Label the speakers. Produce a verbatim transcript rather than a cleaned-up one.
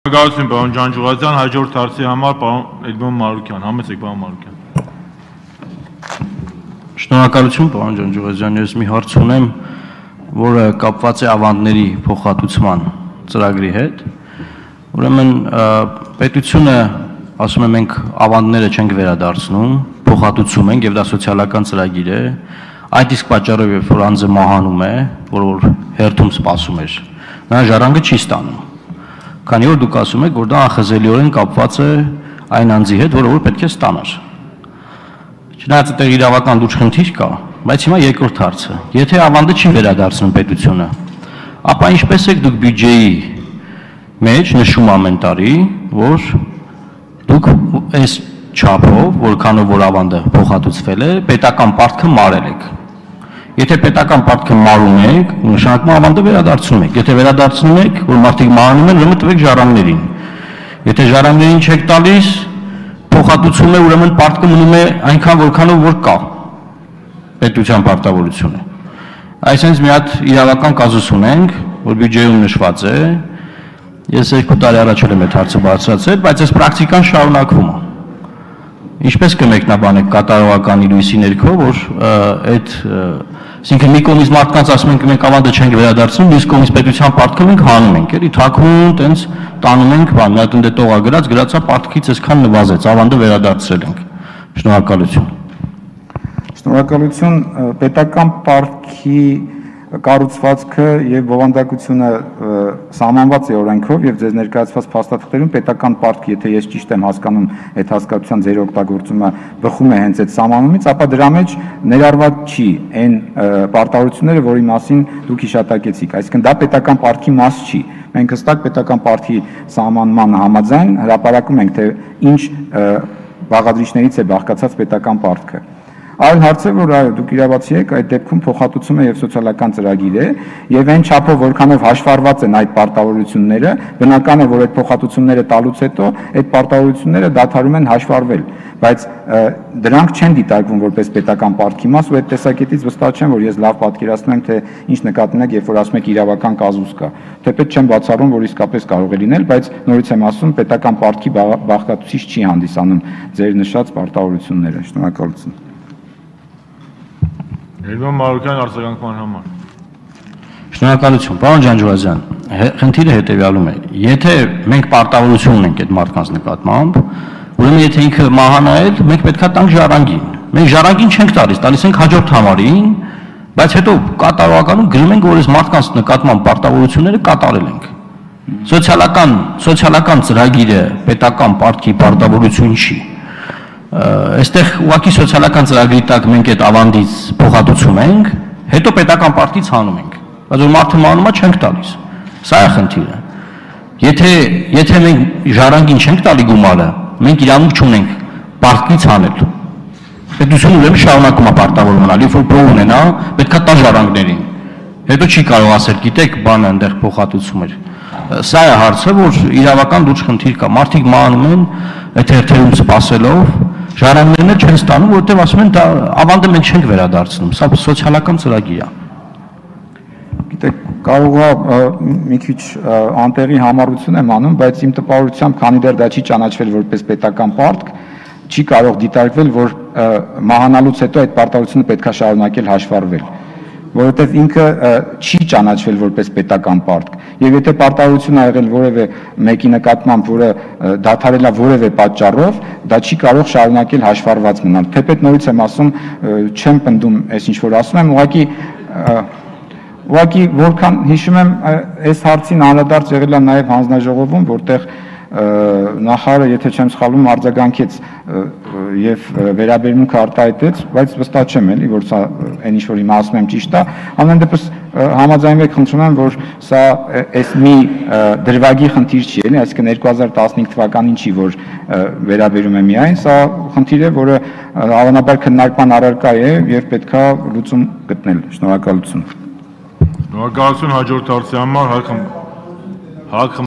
Speaker 1: Գալուսին պարոն Ջանջուղազյան, հաջորդ հարցի համար պարոն Էդմոն Մարուկյան, համեցեք պարոն Մարուկյան։
Speaker 2: Շնորհակալություն պարոն Ջանջուղազյան, ես մի հարց ունեմ, որը կապված է ավանդների փոխհատուցման ծրագրի հետ։ Ուրեմն պետությունը ասում է մենք ավանդները չենք վերադարձնում, փոխհատուցում ենք եւ դա սոցիալական ծրագիր է։ Այդ իսկ պատճառով երբ որ անձը մահանում է, որ որ հերթում սպասում էր, նա ժառանգը չի ստանում։ Քանի որ դուք ասում եք, որ դա անխզելիորեն կապված է այն անձի հետ, որը որ պետք է ստանար։ Չնայած այդտեղ իրավական լուրջ խնդիր կա, բայց հիմա երկրորդ հարցը։ Եթե ավանդը չի վերադարձնում պետությունը, ապա ինչպես եք դուք բյուջեի մեջ նշում ամեն տարի, որ դուք այս չափով, որքանով որ ավանդը փոխհատուցվել է, պետական պարտքը մարել եք։ Եթե պետական պարտքը մարում եք, նշանակում է ավանդը վերադարձնում եք։ Եթե վերադարձնում եք, որ մարդիկ մահանում են, ուրեմն տվեք ժառանգներին։ Եթե ժառանգներին չեք տալիս, փոխհատուցում է, ուրեմն պարտքը մնում է այնքան որքանով որ կա պետության պարտավորությունը։ Այսինքն մի հատ իրավական կազուս ունենք, որ բյուջեում նշված է։ Ես երկու տարի առաջ եմ այդ հարցը բարձրացրել, բայց այս պրակտիկան շարունակվում է։ Ինչպես կմեկնաբանեք կատարողական լույսի ներքո, որ այդ այսինքն մի կողմից մարդկանց ասում ենք մենք ավանդը չենք վերադարձնում, մյուս կողմից պետության պարտքը մենք հանում ենք, էլի թաքուն, տենց տանում ենք, բան, մի հատ ընդ տողա գրած, գրածա պարտքից այսքան նվազեց, ավանդը վերադարձրել ենք։ Շնորհակալություն։
Speaker 3: Շնորհակալություն, պետական պարտքի կառուցվածքը եւ բովանդակությունը սահմանված է օրենքով եւ ձեզ ներկայացված փաստաթղթերում պետական պարտք, եթե ես ճիշտ եմ հասկանում, այդ հասկացության ձեր օգտագործումը բխում է հենց այդ սահմանումից, ապա դրա մեջ ներառված չի այն պարտավորությունները, որի մասին դուք հիշատակեցիք, այսինքն դա պետական պարտքի մաս չի։ Մենք հստակ պետական պարտքի սահմանման համաձայն հրապարակում ենք, թե ինչ բաղադրիչներից է բաղկացած պետական պարտքը։ Այլ հարց է, որ այո, դուք իրավացի եք, այդ դեպքում փոխհատուցումը եւ սոցիալական ծրագիր է, եւ այն չափով որքանով հաշվառված են այդ պարտավորությունները, բնական է, որ այդ փոխհատուցումները տալուց հետո այդ պարտավորությունները դադարում են հաշվառվել, բայց դրանք չեն դիտարկվում որպես պետական պարտքի մաս, ու այդ տեսակետից վստահ չեմ, որ ես լավ պատկերացնում եմ, թե ինչ նկատի ունեք, երբ որ ասում եք իրավական կազուս կա։ Թեպետ չեմ բացառում, որ իսկապես կարող է լինել, բայց նորից եմ ասում, պետական պարտքի բաղկացուցիչ չի հանդիսանում ձեր նշած պարտավորությունները։ Շնորհակալություն։
Speaker 1: Էդմոն Մարուկյան արձագանքման համար։
Speaker 2: Շնորհակալություն, պարոն Ջանջուղազյան, խնդիրը հետևյալում է։ Եթե մենք պարտավորություն ունենք այդ մարդկանց նկատմամբ, ուրեմն եթե ինքը մահանա էլ, մենք պետք է տանք ժառանգին։ Մենք ժառանգին չենք տալիս, տալիս ենք հաջորդ համարին, բայց հետո կատարողականում գրում ենք, որ այս մարդկանց նկատմամբ պարտավորությունները կատարել ենք։ Սոցիալական սոցիալական ծրագիրը պետական պարտքի պարտավորություն չի։ Այստեղ ուղղակի սոցիալական ծրագրի տակ մենք այդ ավանդից փոխհատուցում ենք, հետո պետական պարտքից հանում ենք, բայց որ մարդը մահանում է չենք տալիս։ Սա է խնդիրը։ Եթե եթե մենք ժառանգին չենք տալի գումարը, մենք իրանուք չունենք պարտքից հանել։ Պետությունը ուրեմն շարունակում է պարտավոր մնալ, երբ որ փող ունենա, պետք է տա ժառանգներին։ Հետո չի կարող ասել, գիտեք, բանը այնտեղ փոխհատուցում էր։ Սա է հարցը, որ իրավական լուրջ խնդիր կա։ Մարդիկ մահանում են այդ հերթերում սպասելով, ժառանգներն չեն ստանում, որովհետև ասում են դա ավանդը մենք չենք վերադարձնում, սա սոցիալական ծրագիր է։
Speaker 3: Գիտեք, կարող է մի քիչ անտեղի համառություն եմ անում, բայց իմ տպավորությամբ, քանի դեռ դա չի ճանաչվել որպես պետական պարտք, չի կարող դիտարկվել, որ մահանալուց հետո այդ պարտավորությունը պետք է շարունակել հաշվառվել, որովհետև ինքը չի ճանաչվել որպես պետական պարտք, եւ եթե պարտավորություն ա եղել որևէ մեկի նկատմամբ, որը դադարել է որևէ պատճառով, դա չի կարող շարունակել հաշվառված մնալ։ Թեպետ նորից եմ ասում, չեմ պնդում այս ինչ որ ասում եմ, ուղղակի ուղղակի որքան հիշում եմ, այս հարցին անդրադարձ եղել է նաեւ հանձնաժողովում, որտեղ նախարարը, եթե չեմ սխալվում, արձագանքեց եւ վերաբերմունքը արտահայտեց, բայց վստահ չեմ էլի, որ սա այն ինչ որ հիմա ասում եմ ճիշտ է, ամեն դեպս համաձայնվեք, խնդրում եմ, որ սա այս մի դրվագի խնդիր չի էլի, այսինքն երկու հազար տասնհինգ թվականին չի, որ վերաբերում է միայն, սա խնդիր է, որը հավանաբար քննարկման առարկա է եւ պետքա լուծում գտնել։ Շնորհակալություն։
Speaker 1: Շնորհակալություն հաջորդ հարցի համար, հակ